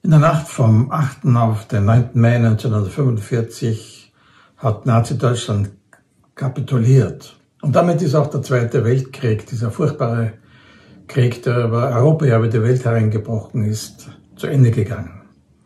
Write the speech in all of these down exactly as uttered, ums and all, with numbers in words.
In der Nacht vom achten auf den neunten Mai neunzehnhundertfünfundvierzig hat Nazi-Deutschland kapituliert. Und damit ist auch der Zweite Weltkrieg, dieser furchtbare Krieg, der über Europa, ja über die Welt hereingebrochen ist, zu Ende gegangen.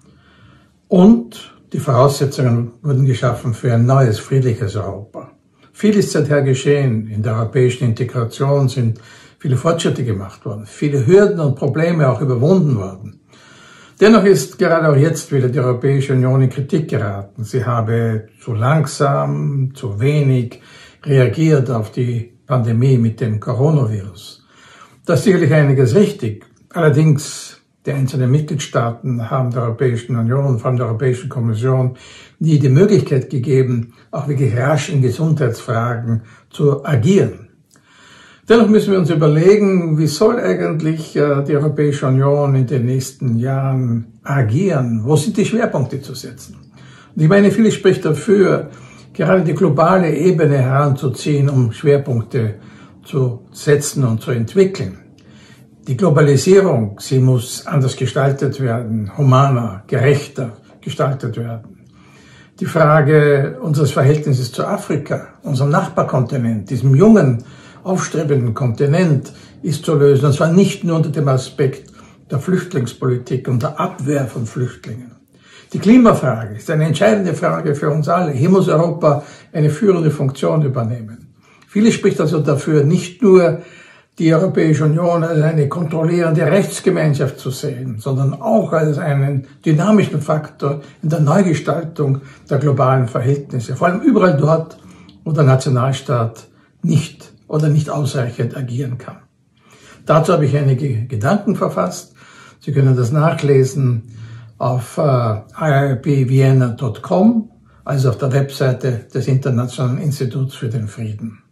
Und die Voraussetzungen wurden geschaffen für ein neues, friedliches Europa. Viel ist seither geschehen. In der europäischen Integration sind viele Fortschritte gemacht worden, viele Hürden und Probleme auch überwunden worden. Dennoch ist gerade auch jetzt wieder die Europäische Union in Kritik geraten. Sie habe zu langsam, zu wenig reagiert auf die Pandemie mit dem Coronavirus. Da ist sicherlich einiges richtig. Allerdings, die einzelnen Mitgliedstaaten haben der Europäischen Union, vor allem der Europäischen Kommission, nie die Möglichkeit gegeben, auch wirklich rasch in Gesundheitsfragen zu agieren. Dennoch müssen wir uns überlegen, wie soll eigentlich äh, die Europäische Union in den nächsten Jahren agieren? Wo sind die Schwerpunkte zu setzen? Und ich meine, vieles spricht dafür, gerade die globale Ebene heranzuziehen, um Schwerpunkte zu setzen und zu entwickeln. Die Globalisierung, sie muss anders gestaltet werden, humaner, gerechter gestaltet werden. Die Frage unseres Verhältnisses zu Afrika, unserem Nachbarkontinent, diesem jungen, aufstrebenden Kontinent, ist zu lösen. Und zwar nicht nur unter dem Aspekt der Flüchtlingspolitik und der Abwehr von Flüchtlingen. Die Klimafrage ist eine entscheidende Frage für uns alle. Hier muss Europa eine führende Funktion übernehmen. Vieles spricht also dafür, nicht nur die Europäische Union als eine kontrollierende Rechtsgemeinschaft zu sehen, sondern auch als einen dynamischen Faktor in der Neugestaltung der globalen Verhältnisse. Vor allem überall dort, wo der Nationalstaat nicht oder nicht ausreichend agieren kann. Dazu habe ich einige Gedanken verfasst. Sie können das nachlesen auf äh, i r p vienna punkt com, also auf der Webseite des Internationalen Instituts für den Frieden.